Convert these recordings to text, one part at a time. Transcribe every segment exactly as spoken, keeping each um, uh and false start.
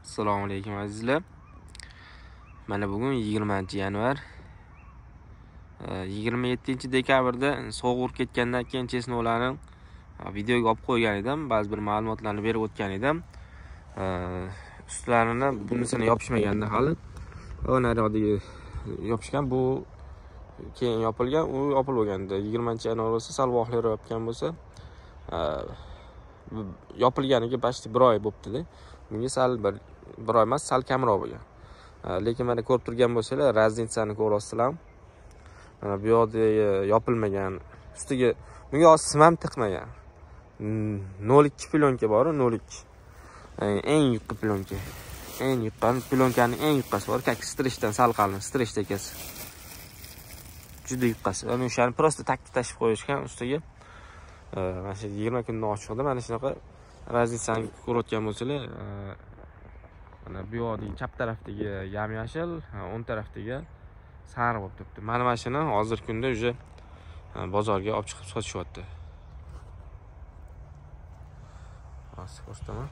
Assalomu alaykum azizlar. Mana bugun yigirmanchi yanvar. yigirma yettinchi dekabrda sovuq ketgandan keyin chesnovlarni videoga olib qo'ygan edim. Ba'zi bir ma'lumotlarni berib o'tgan edim. Ustlarini bunisini yopishmaganda hali. O'na rodiga yopishgan, bu keyin yopilgan, u yopilib bo'lganda yigirmanchi yanvar bo'lsa, sal vohlar yopgan bo'lsa, yopilganiga bashti bir oy bo'libdi-da. Bunga sal bir bir oy emas, sal kamroq bo'lgan. Lekin mana ko'rib turgan bo'lsanglar, razницani ko'rasizlar. Mana bu yerda yopilmagan, ustiga bunga sim ham tiqmagan. nol ikki plyonka bor, nol ikki. Eng yuqori plyonka. Eng yuqori plyonkani eng yuqasi bor, kak strechdan sal qalin, strech tekasi. Juda yuqasi. Mana o'shani prosta takki tashib qo'yishgan ustiga. Mana shu yigirma kundan ochiqda mana shunaqa razницani ko'rayotgan bo'lsanglar, mana bu yerdagi chap tarafdagi yam yashil, o'ng tarafdagi sariq bo'lib turibdi. Mana mashina hozir kunda uje bozorga olib chiqib sotishyapti. Hozir ko'rsataman.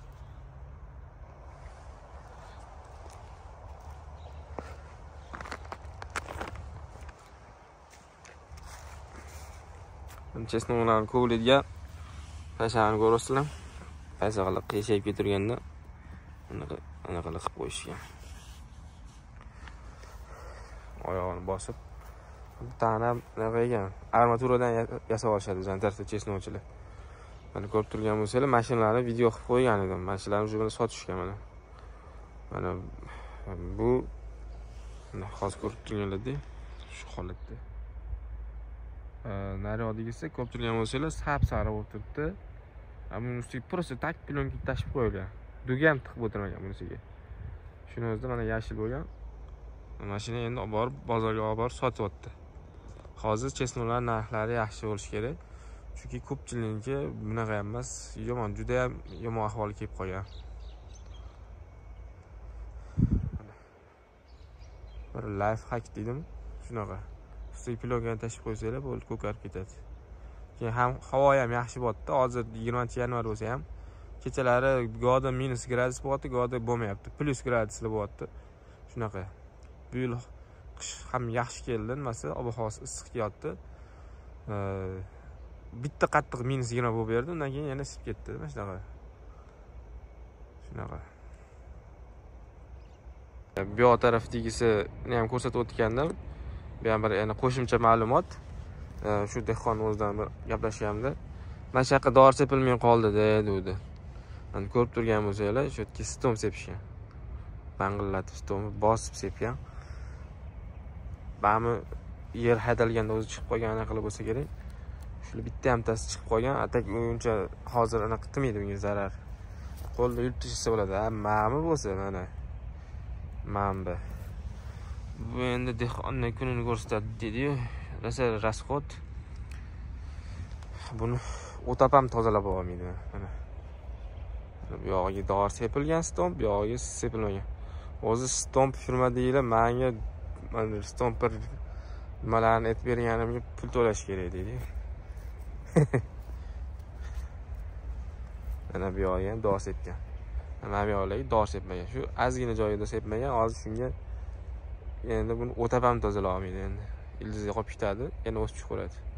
Chesnovlarni ko'yladigan pashani ko'rasizlar. Paysa qilib qiyshayib keturganda anaqa anaqa qilib qo'yishgan. Oyog'ini bosib, tana nima ekan, armaturadan yasab olishadi o'zlarining tarafda chesnovchilar. Mana ko'rib turgan bo'lsanglar, mashinalarni video qilib qo'ygan edim. Mashinalarni shu bilan sotishgan mana. Mana bu hozir ko'rib turganlar-da, shu holatda. Naryodagisi ko'rib turgan bo'lsanglar, sap-sariq bo'lib turibdi. Ammo ustiga prosta tak plyonka tashib qo'yilgan. Duga ham tiqib o'tirmagan bunisiga. Shuni o'zida mana yashil bo'lgan. Mashina endi olib borib bozorga olib borib sotyapti. Hozir chesnovlar narxlari yaxshi bo'lish kerak. Chunki ko'pchilikniki bunaqa emas, yomon, juda ham yomon ahvolga kelib qolgan. Bir life hack dedim, shunaqa. Ustiga plyonka tashib qo'ysanglar, bo'ldi, ko'karib ketadi. Keyin ham havo ham yaxshi bo'pti. Hozir yigirmanchi yanvar bo'lsa ham kechalari goda minus gradus bo'pti, goda bo'lmayapti. Plus graduslar bo'pti. Shunaqa. Bu yil qish ham yaxshi keldi, nimasi, ob-havosi issiq kelyapti. Bitta qattiq minus yigirma bo'lib berdi, undan keyin yana isib ketdi, mana shunaqa. Shunaqa. Bu yoq tarafdagisini ham ko'rsatib o'tgandim. Bu ham bir yana qo'shimcha ma'lumot. Shu dehqon o'zidan bir gaplashganimda, mana shu yoqqa dori sepilmay qoldi dedi. Mana ko'rib turgan bo'lsanglar, shu yerga stom sepishgan. Bangillatib stomni bosib sepgan. Ba'mi yer haydalganda o'zi chiqib qolgan anaqa qilib bo'lsa kerak. Shu bitta hamtasi chiqib qolgan, atak uncha hozir anaqa qilmaydi bunga zarar. Qo'lda yurib tashsa bo'ladi. Ha, ma'mi bo'lsa mana. Ma'mi. Bu endi dehqonning kunini ko'rsatadi dedi-yu. Rasa rasxod. Buni o'tap ham tozalab olmaydi. Mana. Bu yog'iga dori sepilgan stomp, bu yog'iga sepilmagan. O'zi stomp firma deylar, menga mana stomper nimalarni aytib berganimga pul to'lash kerak deydi. Mana bu yog'iga ham dori sepgan. Mana bu yog'iga dori sepmagan. Shu ozgina joyida sepmagan, hozir shunga endi buni o'tap ham tozalab olmaydi endi. Ildizga qolib ketadi, yana o'sib chiqaveradi.